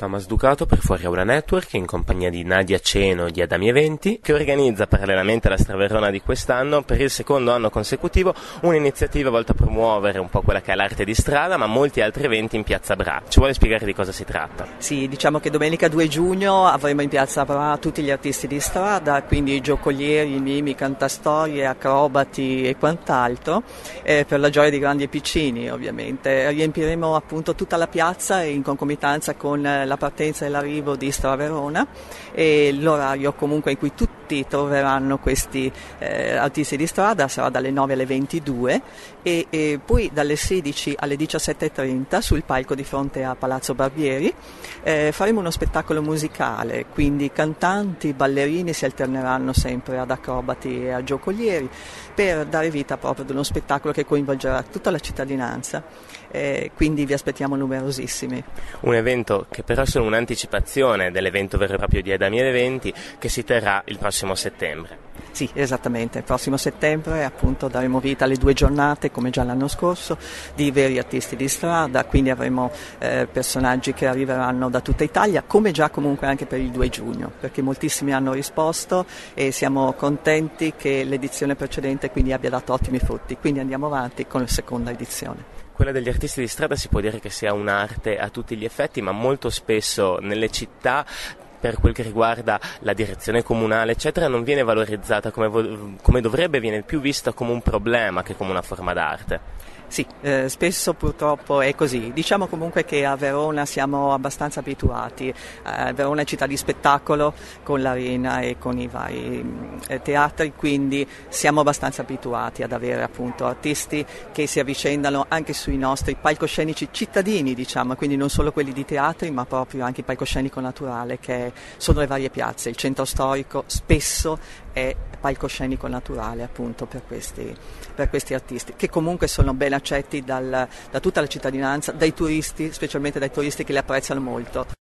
Thomas Ducato per Fuori Aula Network in compagnia di Nadia Ceno di Adami Eventi, che organizza parallelamente alla Straverona di quest'anno per il secondo anno consecutivo un'iniziativa volta a promuovere un po' quella che è l'arte di strada, ma molti altri eventi in Piazza Bra. Ci vuole spiegare di cosa si tratta? Sì, diciamo che domenica 2 giugno avremo in Piazza Bra tutti gli artisti di strada, quindi giocolieri, mimi, cantastorie, acrobati e quant'altro, per la gioia di grandi e piccini ovviamente. Riempiremo appunto tutta la piazza in concomitanza con la partenza e l'arrivo di Straverona, e l'orario comunque in cui tutti troveranno questi artisti di strada sarà dalle 9 alle 22 e poi dalle 16 alle 17:30 sul palco di fronte a Palazzo Barbieri faremo uno spettacolo musicale, quindi cantanti, ballerini si alterneranno sempre ad acrobati e a giocolieri per dare vita proprio ad uno spettacolo che coinvolgerà tutta la cittadinanza, quindi vi aspettiamo numerosissimi. Un evento che però è solo un'anticipazione dell'evento vero e proprio di Adami Eventi, che si terrà il prossimo settembre. Sì, esattamente, il prossimo settembre appunto daremo vita alle 2 giornate, come già l'anno scorso, di veri artisti di strada, quindi avremo personaggi che arriveranno da tutta Italia, come già comunque anche per il 2 giugno, perché moltissimi hanno risposto e siamo contenti che l'edizione precedente quindi abbia dato ottimi frutti, quindi andiamo avanti con la seconda edizione. Quella degli artisti di strada si può dire che sia un'arte a tutti gli effetti, ma molto spesso nelle città, per quel che riguarda la direzione comunale eccetera, non viene valorizzata come dovrebbe, viene più vista come un problema che come una forma d'arte. Sì, spesso purtroppo è così. Diciamo comunque che a Verona siamo abbastanza abituati. Verona è città di spettacolo con l'Arena e con i vari teatri, quindi siamo abbastanza abituati ad avere appunto artisti che si avvicendano anche sui nostri palcoscenici cittadini, diciamo, quindi non solo quelli di teatri, ma proprio anche il palcoscenico naturale, che sono le varie piazze. Il centro storico spesso è palcoscenico naturale appunto per questi artisti, che comunque sono ben accetti da tutta la cittadinanza, dai turisti, specialmente dai turisti che li apprezzano molto.